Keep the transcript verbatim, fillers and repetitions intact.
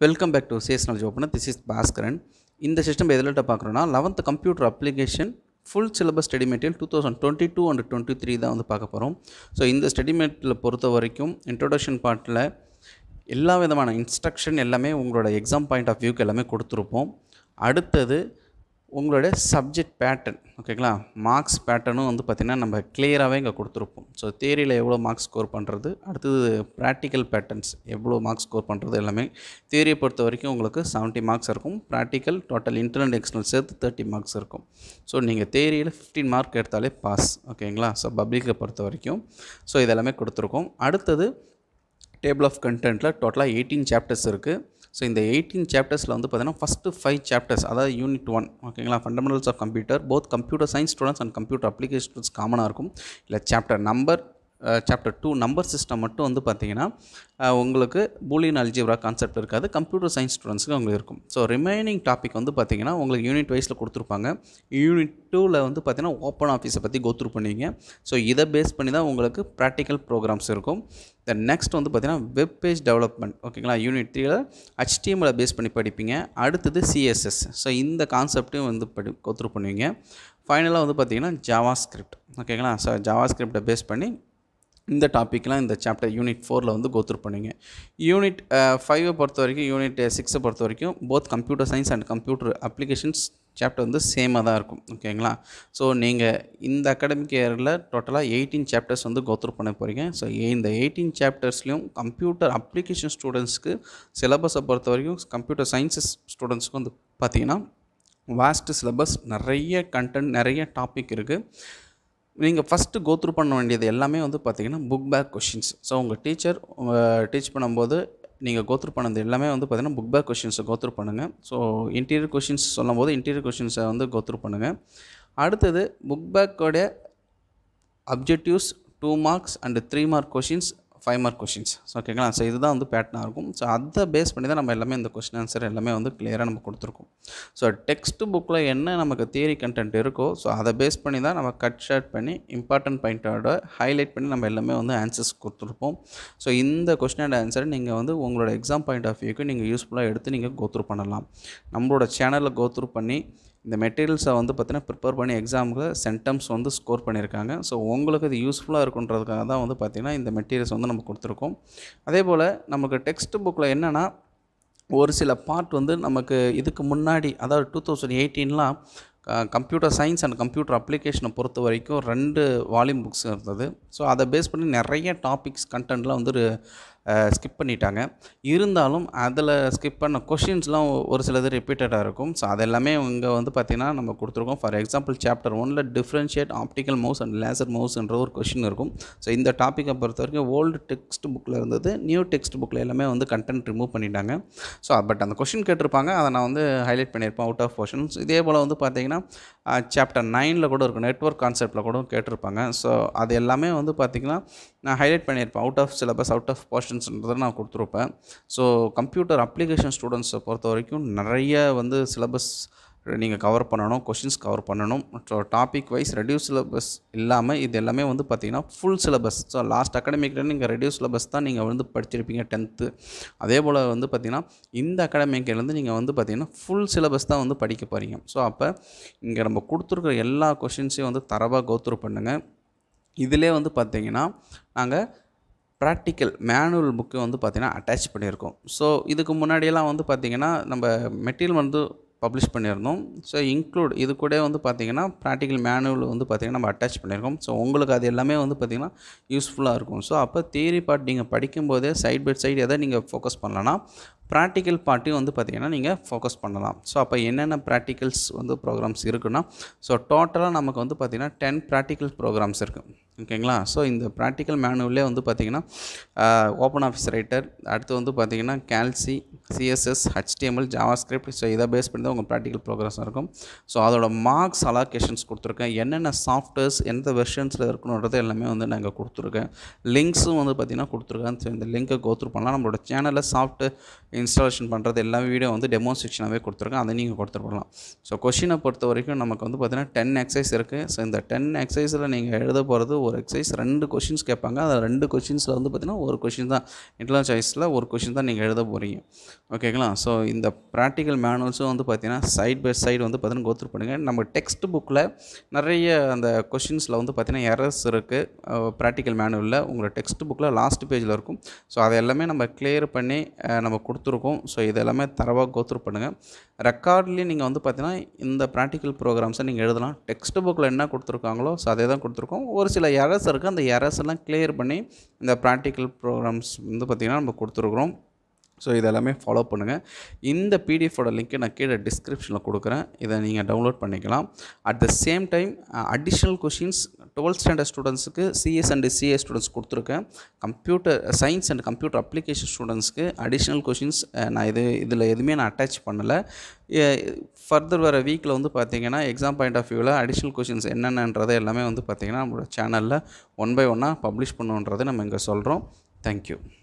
Welcome back to C S Knowledge Opener. This is Bhaskaran. In the system, எதில் பார்க்குறோன்னா eleventh computer application full syllabus study material twenty twenty-two and twenty-three தான் வந்து பார்க்க போகிறோம். So இந்த study material பொறுத்த வரைக்கும் introduction பார்ட்டில் எல்லா விதமான இன்ஸ்ட்ரக்ஷன் எல்லாமே உங்களோட எக்ஸாம் பாயிண்ட் ஆஃப் வியூக்கு எல்லாமே கொடுத்துருப்போம். அடுத்தது உங்களோட சப்ஜெக்ட் பேட்டர்ன், ஓகேங்களா, மார்க்ஸ் பேட்டர்னும் வந்து பார்த்திங்கன்னா நம்ம கிளியராகவே இங்கே கொடுத்துருப்போம். ஸோ தியரியில் எவ்வளோ மார்க்ஸ் ஸ்கோர் பண்ணுறது, அடுத்தது ப்ராக்டிக்கல் பேட்டர்ன்ஸ் எவ்வளோ மார்க்ஸ் ஸ்கோர் பண்ணுறது எல்லாமே. தியரியை பொறுத்த வரைக்கும் உங்களுக்கு செவன்ட்டி மார்க்ஸ் இருக்கும், ப்ராக்டிக்கல் டோட்டல் இன்டர்னல் எக்ஸ்டர்னல் சேர்த்து தேர்ட்டி மார்க்ஸ் இருக்கும். ஸோ நீங்கள் தியரியில் ஃபிஃப்டீன் மார்க் எடுத்தாலே பாஸ், ஓகேங்களா. ஸோ பப்ளிக்கை பொறுத்த வரைக்கும் ஸோ இதெல்லாமே கொடுத்துருக்கோம். அடுத்தது டேபிள் ஆஃப் கண்டென்ட்டில் டோட்டலாக எயிட்டீன் சாப்டர்ஸ் இருக்குது. ஸோ இந்த எயிட்டீன் சாப்டர்ஸில் வந்து பார்த்தீங்கன்னா ஃபஸ்ட்டு ஃபைவ் சாப்டர்ஸ், அதாவது யூனிட் ஒன், ஓகேங்களா, fundamentals of computer, both computer science students and computer application students காமனாக இருக்கும். இல்லை chapter number chapter two number system மட்டும் வந்து பார்த்திங்கன்னா உங்களுக்கு பூலியன் அல்ஜிப்ரா கான்செப்ட் இருக்காது, கம்ப்யூட்டர் சயின்ஸ் ஸ்டூடெண்ட்ஸுக்கு உங்களுக்கு இருக்கும். ஸோ ரிமைனிங் டாபிக் வந்து பார்த்திங்கன்னா உங்களுக்கு யூனிட் வைஸில் கொடுத்துருப்பாங்க. யூனிட் டூவில் வந்து பார்த்திங்கன்னா ஓப்பன் ஆஃபீஸை பற்றி கோத்ரூ பண்ணுவீங்க. ஸோ இதை பேஸ் பண்ணி தான் உங்களுக்கு ப்ராக்டிக்கல் ப்ரோக்ராம்ஸ் இருக்கும். தென் நெக்ஸ்ட் வந்து பார்த்திங்கன்னா வெப் பேஜ் டெவலப்மெண்ட், ஓகேங்களா, யூனிட் த்ரீயில் ஹெச்டிஎம்எல் பேஸ் பண்ணி படிப்பீங்க. அடுத்தது சிஎஸ்எஸ், ஸோ இந்த கான்செப்ட்டையும் வந்து படி கோத்ரூ பண்ணுவீங்க. ஃபைனலாக வந்து பார்த்திங்கன்னா ஜாவா ஸ்கிரிப்ட், ஓகேங்களா. ஸோ ஜாவா ஸ்கிரிப்டை பேஸ் பண்ணி இந்த டாப்பிக்லாம் இந்த சாப்டர் யூனிட் ஃபோரில் வந்து கோத்ரூ பண்ணுங்க. யூனிட் ஃபைவை பொறுத்த வரைக்கும், யூனிட் சிக்ஸை பொறுத்த வரைக்கும் both computer science and computer applications chapter வந்து சேமாக தான் இருக்கும், ஓகேங்களா. ஸோ நீங்கள் இந்த அகாடமிக் இயரில் டோட்டலாக எயிட்டீன் சாப்டர்ஸ் வந்து கோத்ரூ பண்ண போகிறீங்க. ஸோ இந்த எயிட்டீன் சாப்டர்ஸ்லையும் கம்ப்யூட்டர் அப்ளிகேஷன் ஸ்டூடெண்ட்ஸ்க்கு சிலபஸை பொறுத்த வரைக்கும் கம்ப்யூட்டர் சயின்ஸஸ் ஸ்டூடெண்ட்ஸ்க்கு வந்து பார்த்திங்கன்னா வாஸ்ட் சிலபஸ், நிறைய கண்டென்ட், நிறைய டாபிக் இருக்குது. நீங்கள் ஃபஸ்ட்டு கோத்ரூ பண்ண வேண்டியது எல்லாமே வந்து பார்த்திங்கன்னா புக் பேக் கொஷின்ஸ். ஸோ உங்கள் டீச்சர் டீச் பண்ணும்போது நீங்கள் கோத்ரூ பண்ணது எல்லாமே வந்து பார்த்திங்கன்னா புக் பேக் கொஷின்ஸை கோத்ரூ பண்ணுங்கள். ஸோ இன்டீரியர் கொஷின்ஸ் சொல்லும் போது இன்டீரியர் கொஷின்ஸை வந்து கோத்ரூ பண்ணுங்கள். அடுத்தது புக் பேக்கோடைய objectives two marks and three mark questions, five mark questions, ஓகேங்களா. ஸோ இதுதான் வந்து பேட்டர்னாக இருக்கும். ஸோ அதை பேஸ் பண்ணி தான் நம்ம எல்லாமே இந்த கொஸ்டின் ஆன்சர் எல்லாமே வந்து கிளியராக நம்ம கொடுத்துருக்கோம். ஸோ டெக்ஸ்ட் புக்கில் என்ன நமக்கு தியரி கண்டென்ட் இருக்கோ ஸோ அதை பேஸ் பண்ணி தான் நம்ம கட் ஷார்ட் பண்ணி இம்பார்ட்டன்ட் பாயிண்டோட ஹைலைட் பண்ணி நம்ம எல்லாமே வந்து ஆன்சர்ஸ் கொடுத்துருப்போம். ஸோ இந்த கொஸ்டின் அண்ட் ஆன்சரை நீங்கள் வந்து உங்களோட எக்ஸாம் பாயிண்ட் ஆஃப் வியூக்கு நீங்கள் யூஸ்ஃபுல்லாக எடுத்து நீங்கள் கோத்ரூ பண்ணலாம். நம்மளோட சேனலில் கோத்ரூ பண்ணி இந்த மெட்டீரியல்ஸை வந்து பார்த்தீங்கன்னா ப்ரிப்பேர் பண்ணி எக்ஸாமுக்கு சென்டம்ஸ் வந்து ஸ்கோர் பண்ணியிருக்காங்க. ஸோ உங்களுக்கு இது யூஸ்ஃபுல்லாக இருக்குன்றதுக்காக தான் வந்து பார்த்திங்கன்னா இந்த மெட்டீரியல்ஸ் வந்து நம்ம கொடுத்துருக்கோம். அதே போல் நமக்கு டெக்ஸ்ட் புக்கில் என்னென்னா ஒரு சில பார்ட் வந்து நமக்கு இதுக்கு முன்னாடி, அதாவது டூ தௌசண்ட் எயிட்டீன்லாம் கம்ப்யூட்டர் சயின்ஸ் அண்ட் கம்ப்யூட்டர் அப்ளிகேஷனை பொறுத்த வரைக்கும் ரெண்டு வால்யூம் புக்ஸ் இருந்தது. ஸோ அதை பேஸ் பண்ணி நிறைய டாபிக்ஸ் கண்டென்ட்லாம் வந்து ஸ்கிப் பண்ணிட்டாங்க. இருந்தாலும் அதில் ஸ்கிப் பண்ண கொஷின்ஸ்லாம் ஒரு சிலது ரிப்பீட்டடாக இருக்கும். ஸோ அதெல்லாமே இங்கே வந்து பார்த்திங்கன்னா நம்ம கொடுத்துருக்கோம். ஃபார் எக்ஸாம்பிள் சாப்டர் ஒனில் differentiate optical mouse and laser மவுஸ்ன்ற ஒரு கொஷின் இருக்கும். ஸோ இந்த டாப்பிக்கை பொறுத்த வரைக்கும் ஓல்டு டெக்ஸ்ட் புக்கில் இருந்தது, நியூ டெக்ஸ்ட் புக்கில் எல்லாமே வந்து கண்டென்ட் ரிமூவ் பண்ணிட்டாங்க. ஸோ பட் அந்த கொஷின் கேட்டிருப்பாங்க, அதை நான் வந்து ஹைலைட் பண்ணியிருப்பேன் அவுட் ஆஃப் போர்ஷன்ஸ். இதே போல் வந்து பார்த்திங்கன்னா சாப்டர் நைனில் கூட இருக்கும், நெட்வொர்க் கான்செப்டில் கூட கேட்டிருப்பாங்க. ஸோ அது எல்லாமே வந்து பார்த்திங்கன்னா நான் ஹைலைட் பண்ணியிருப்பேன். Out of syllabus, out of போர்ஷன்ஸ்ன்றதை நான் கொடுத்துருப்பேன். ஸோ கம்ப்யூட்டர் அப்ளிகேஷன் ஸ்டூடெண்ட்ஸை பொறுத்த வரைக்கும் நிறைய வந்து சிலபஸ் நீங்கள் கவர் பண்ணணும், கொஷின்ஸ் கவர் பண்ணணும். So topic wise reduce syllabus இல்லாமல் இது எல்லாமே வந்து பார்த்திங்கன்னா ஃபுல் சிலபஸ். ஸோ லாஸ்ட் அகாடமிக்கில் நீங்கள் ரெடியூஸ் சிலபஸ் தான் நீங்கள் வந்து படிச்சிருப்பீங்க டென்த்து. அதே போல் வந்து பார்த்திங்கன்னா இந்த அகாடமிக்கிலேருந்து நீங்கள் வந்து பார்த்திங்கன்னா ஃபுல் சிலபஸ் தான் வந்து படிக்க போகிறீங்க. ஸோ அப்போ இங்கே நம்ம கொடுத்துருக்குற எல்லா கொஷின்ஸையும் வந்து தரவாக கோத்ரூ பண்ணுங்கள். இதிலே வந்து பார்த்திங்கன்னா நாங்கள் ப்ராக்டிக்கல் மேனுவல் புக்கு வந்து பார்த்திங்கன்னா அட்டாச் பண்ணியிருக்கோம். ஸோ இதுக்கு முன்னாடியெல்லாம் வந்து பார்த்திங்கன்னா நம்ம மெட்டீரியல் வந்து பப்ளிஷ் பண்ணியிருந்தோம். ஸோ இன்க்ளூட் இது கூட வந்து பார்த்திங்கன்னா ப்ராக்டிக்கல் மேனுவல் வந்து பார்த்திங்கன்னா நம்ம அட்டாச் பண்ணியிருக்கோம். ஸோ உங்களுக்கு அது எல்லாமே வந்து பார்த்திங்கன்னா யூஸ்ஃபுல்லாக இருக்கும். ஸோ அப்போ தியரி பார்ட் நீங்கள் படிக்கும்போதே சைட் பை சைடு எதை நீங்கள் ஃபோக்கஸ் பண்ணலான்னா ப்ராக்டிக்கல் பார்ட்டையும் வந்து பார்த்திங்கன்னா நீங்கள் ஃபோக்கஸ் பண்ணலாம். ஸோ அப்போ என்னென்ன ப்ராக்டிகல்ஸ் வந்து ப்ரோக்ராம்ஸ் இருக்குன்னா ஸோ டோட்டலாக நமக்கு வந்து பார்த்திங்கன்னா டென் ப்ராக்டிக்கல் ப்ரோக்ராம்ஸ் இருக்குது, ஓகேங்களா. ஸோ இந்த ப்ராக்டிக்கல் மேனுவல்லே வந்து பார்த்திங்கன்னா ஓப்பன் ஆஃபீஸ் ரைட்டர், அடுத்து வந்து பார்த்திங்கன்னா கேல்சி, CSS, HTML, JavaScript, so இதை பேஸ் பண்ணி தான் உங்கள் ப்ராக்டிக்கல் ப்ரோக்ராம்ஸ் இருக்கும். ஸோ அதோட மார்க்ஸ் அலாகேஷன்ஸ் கொடுத்துருக்கேன், என்னென்ன சாஃப்ட்வேர்ஸ் எந்த வெர்ஷன்ஸில் இருக்கணுன்றது எல்லாமே வந்து நாங்கள் கொடுத்துருக்கேன். லிங்க்ஸும் வந்து பார்த்திங்கன்னா கொடுத்துருக்கேன். ஸோ இந்த லிங்க்கை கோத்ரூ பண்ணலாம். நம்மளோட சேனலில் சாஃப்ட் இன்ஸ்டாலேஷன் பண்ணுறது எல்லா வீடியோ வந்து டெமோ செக்ஷனாகவே கொடுத்துருக்கேன், அதை நீங்கள் கொடுத்துருக்கலாம். ஸோ கொஷினை பொறுத்த வரைக்கும் நமக்கு வந்து பார்த்திங்கன்னா டென் எக்ஸசைஸ் இருக்குது. ஸோ இந்த டென் எக்ஸசைஸில் நீங்கள் எழுத போகிறது ஒரு எக்ஸசைஸ் ரெண்டு கொஷின்ஸ் கேட்பாங்க. அதில் ரெண்டு கொஷின்ஸில் வந்து பார்த்திங்கன்னா ஒரு கொஷின் தான் இன்டர்னல் சாய்ஸில் ஒரு கொஷின் தான் நீங்கள் எழுத போகிறீங்க. ஓகேங்களா? ஸோ இந்த ப்ராக்டிக்கல் மேனுவல்ஸும் வந்து பார்த்திங்கன்னா சைட் பை சைடு வந்து பார்த்திங்கன்னா கோத்ரூ பண்ணுங்கள். நம்ம டெக்ஸ்ட் புக்கில் நிறைய அந்த கொஷின்ஸில் வந்து பார்த்திங்கன்னா எரர்ஸ் இருக்குது. ப்ராக்டிக்கல் மேனுவலில் உங்களோட டெக்ஸ்ட் புக்கில் லாஸ்ட் பேஜில் இருக்கும். ஸோ அதை எல்லாமே நம்ம கிளியர் பண்ணி நம்ம கொடுத்துருக்கோம். ஸோ இது எல்லாமே தரவாக கோத்ரூ பண்ணுங்கள். ரெக்கார்ட்லேயும் நீங்கள் வந்து பார்த்திங்கன்னா இந்த ப்ராக்டிக்கல் ப்ரோக்ராம்ஸை நீங்கள் எழுதலாம். டெக்ஸ்ட் புக்கில் என்ன கொடுத்துருக்காங்களோ ஸோ அதே தான் கொடுத்துருக்கோம். ஒரு சில எரர்ஸ் இருக்குது, அந்த எரர்ஸ் எல்லாம் கிளியர் பண்ணி இந்த ப்ராக்டிக்கல் ப்ரோக்ராம்ஸ் வந்து பார்த்திங்கன்னா நம்ம கொடுத்துருக்குறோம். ஸோ இதெல்லாமே ஃபாலோ பண்ணுங்கள். இந்த பிடிஎஃபோட லிங்க்கை நான் கீழே டிஸ்கிரிப்ஷனில் கொடுக்குறேன், இதை நீங்கள் டவுன்லோட் பண்ணிக்கலாம். At the same time additional questions twelfth standard ஸ்டூடெண்ட்ஸுக்கு சிஎஸ் அண்ட் சிஏ ஸ்டூடெண்ட்ஸ் கொடுத்துருக்கேன். Computer science and computer application ஸ்டூடெண்ட்ஸ்க்கு அடிஷ்னல் கொஷின்ஸ் நான் இது இதில் எதுவுமே நான் அட்டாச் பண்ணலை. ஃபர்தர் வர வீக்கில் வந்து பார்த்திங்கன்னா எக்ஸாம் பாயிண்ட் ஆஃப் வியூவில் அடிஷ்னல் கொஷின்ஸ் என்னென்னன்றதை எல்லாமே வந்து பார்த்திங்கன்னா நம்மளோட சேனலில் ஒன் பை ஒன்னாக பப்ளிஷ் பண்ணுன்றதை நம்ம இங்கே சொல்கிறோம். தேங்க்யூ.